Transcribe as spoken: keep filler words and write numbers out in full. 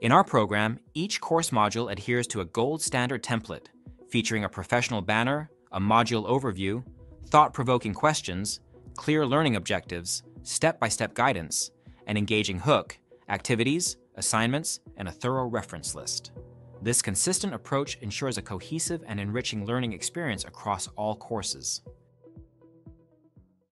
In our program, each course module adheres to a gold standard template, featuring a professional banner, a module overview, thought-provoking questions, clear learning objectives, step-by-step guidance, an engaging hook, activities, assignments, and a thorough reference list. This consistent approach ensures a cohesive and enriching learning experience across all courses.